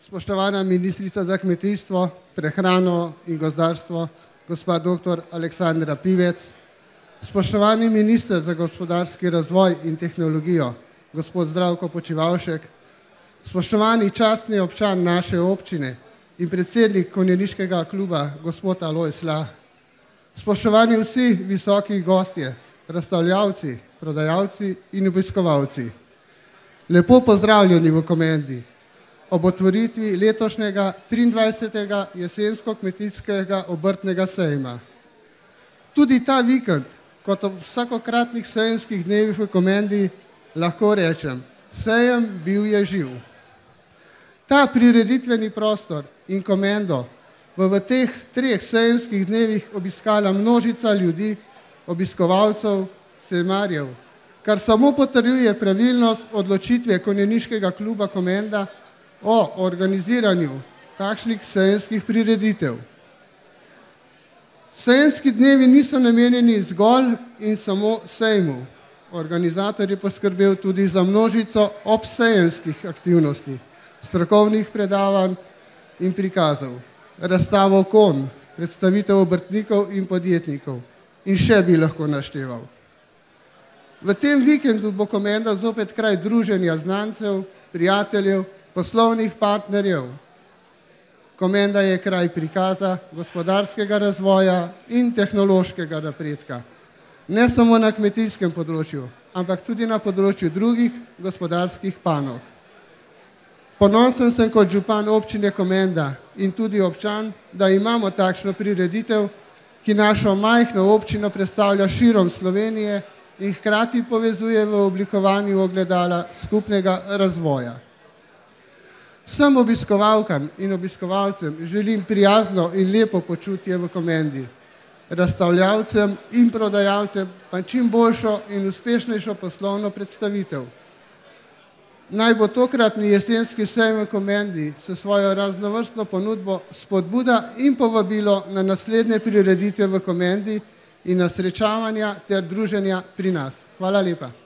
spoštovana ministrica za kmetijstvo, prehrano in gozdarstvo, gospa dr. Aleksandra Pivec, spoštovani minister za gospodarski razvoj in tehnologijo, gospod Zdravko Počivalšek, spoštovani častni občan naše občine in predsednik konjeniškega kluba, gospod Aloj Slah, spoštovani vsi visoki gostje, razstavljavci, prodajalci in obiskovalci. Lepo pozdravljeni v Komendi ob otvoritvi letošnjega 23. jesensko-kmetijskega obrtnega sejma. Tudi ta vikend, kot ob vsakokratnih sejemskih dnevih v Komendi, lahko rečem, sejem bil je živ. Ta prireditveni prostor in Komendo bo v teh 3 sejemskih dnevih obiskala množica ljudi, obiskovalcev, sejmarjev, kar samo potrjuje pravilnost odločitve konjeniškega kluba Komenda o organiziranju takšnih sejemskih prireditev. Sejemski dnevi niso namenjeni zgolj in samo sejmu. Organizator je poskrbel tudi za množico obsejemskih aktivnosti, strokovnih predavanj in prikazov, razstavo konj, predstavitev obrtnikov in podjetnikov in še bi lahko našteval. V tem vikendu bo Komenda zopet kraj druženja znancev, prijateljev, poslovnih partnerjev. Komenda je kraj prikaza, gospodarskega razvoja in tehnološkega napredka. Ne samo na kmetijskem področju, ampak tudi na področju drugih gospodarskih panog. Ponosen sem kot župan občine Komenda in tudi občan, da imamo takšno prireditev, ki našo majhno občino predstavlja širom Slovenije in hkrati povezuje v oblikovanju ogledala skupnega razvoja. Vsem obiskovalkam in obiskovalcem želim prijazno in lepo počutje v Komendi, razstavljavcem in prodajalcem pa čim boljšo in uspešnejšo poslovno predstavitev. Naj bo tokratni jesenski sejem v Komendi s svojo raznovrstno ponudbo spodbuda in povabilo na naslednje prireditve v Komendi in na srečavanja ter druženja pri nas. Hvala lepa.